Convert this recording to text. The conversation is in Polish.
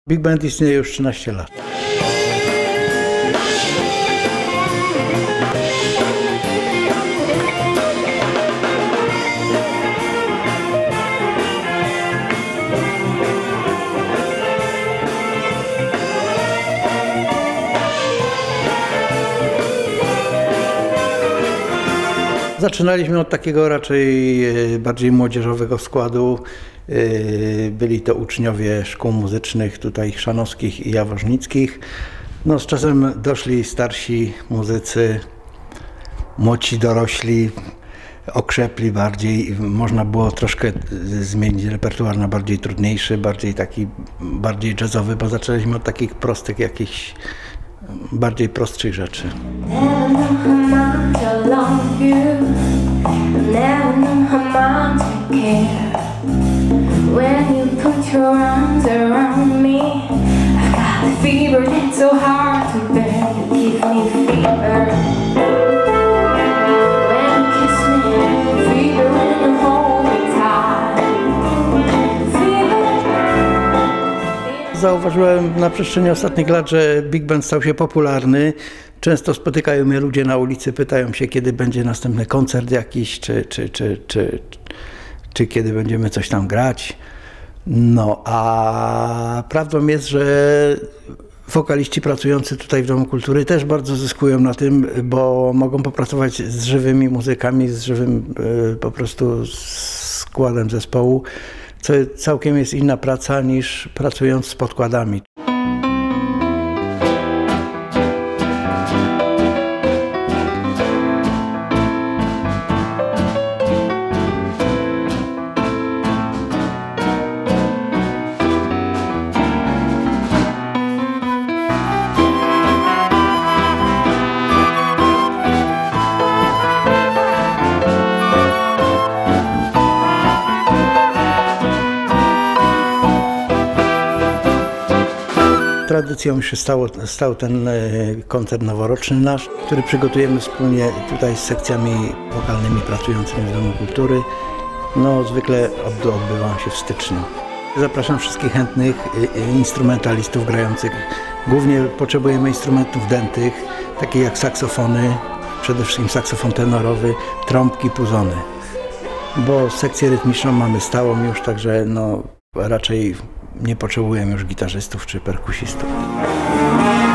Big Band istnieje już 13 lat. Zaczynaliśmy od takiego raczej bardziej młodzieżowego składu. Byli to uczniowie szkół muzycznych tutaj chrzanowskich i jaworznickich. No, z czasem doszli starsi muzycy, młodsi dorośli, okrzepli bardziej. Można było troszkę zmienić repertuar na bardziej trudniejszy, bardziej jazzowy, bo zaczęliśmy od takich prostych, jakichś bardziej prostszych rzeczy. When you put your arms around me, I've got a fever that's so hard to bear. You give me fever. When you kiss me, fever when you hold me tight. Fever. Zauważyłem na przestrzeni ostatnich lat, że Big Band stał się popularny. Często spotykają mnie ludzie na ulicy, pytają się, kiedy będzie następny koncert jakiś, czy kiedy będziemy coś tam grać. No, a prawdą jest, że wokaliści pracujący tutaj w Domu Kultury też bardzo zyskują na tym, bo mogą popracować z żywymi muzykami, z żywym po prostu składem zespołu, co całkiem jest inna praca niż pracując z podkładami. Tradycją się stał ten koncert noworoczny nasz, który przygotujemy wspólnie tutaj z sekcjami wokalnymi pracującymi w Domu Kultury. No, zwykle odbywa się w styczniu. Zapraszam wszystkich chętnych instrumentalistów grających. Głównie potrzebujemy instrumentów dętych, takich jak saksofony, przede wszystkim saksofon tenorowy, trąbki, puzony. Bo sekcję rytmiczną mamy stałą już, także no, raczej nie potrzebujemy już gitarzystów czy perkusistów.